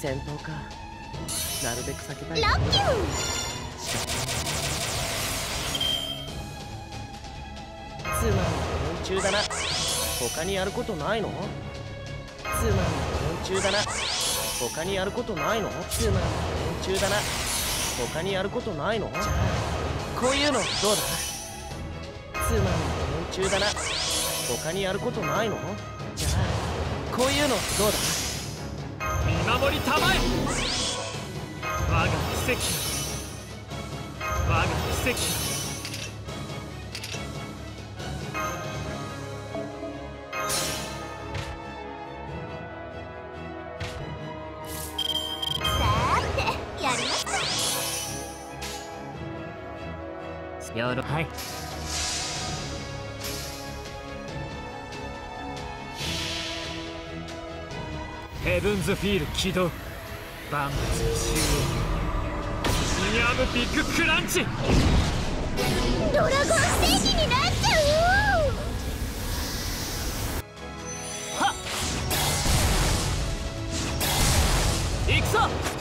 戦闘か。なるべく避けたい。 ラッキュー。 つまんない連中だな。他にやることないの？つまんない連中だな。他にやることないの？つまんない連中だな。他にやることないの？じゃあこういうのどうだ？つまんない連中だな。他にやることないの？じゃあこういうのどうだ？ 見守りたまえ。我が奇跡、我が奇跡。 さーてやりました。 はい。ヘブンズフィール起動。万物終焉。ミニアムビッグクランチ。 ドラゴンステージになっちゃう。 はっ。行くぞ。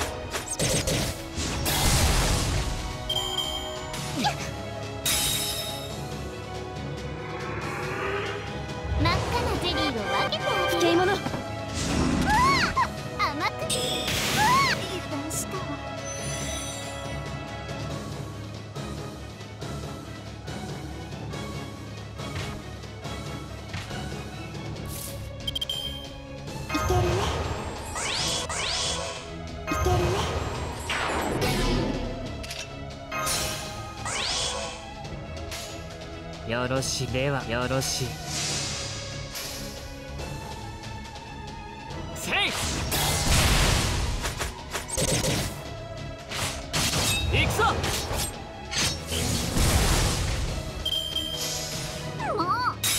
真っ赤なゼリーを分けてあげる。 不敬者。 甘く油断したわ。いけるね。いけるね。 よろしい。ではよろしい。せい。行くぞ。 もう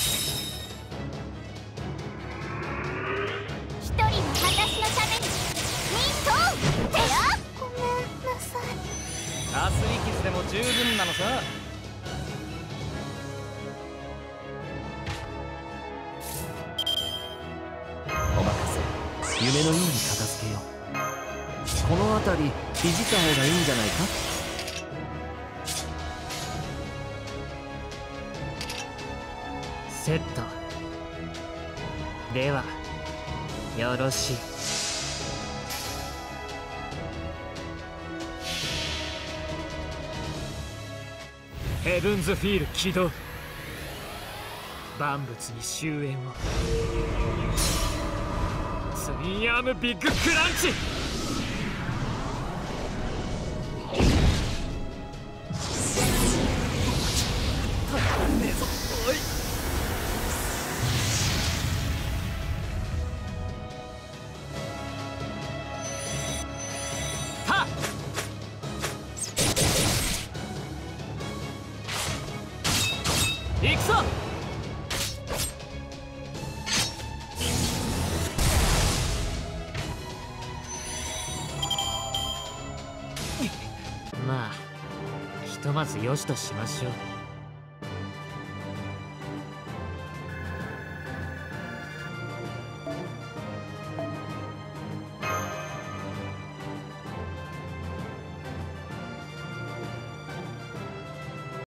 一人は私のためにミントてよ。ごめんなさい。 かすり傷でも十分なのさ。 お任せ。夢のように片付けよう。この辺りいじった方がいいんじゃないか？ セット。ではよろしい。ヘブンズフィール起動。万物に終焉を。ツインアームビッグクランチ。行くぞ。まあひとまずよしとしましょう。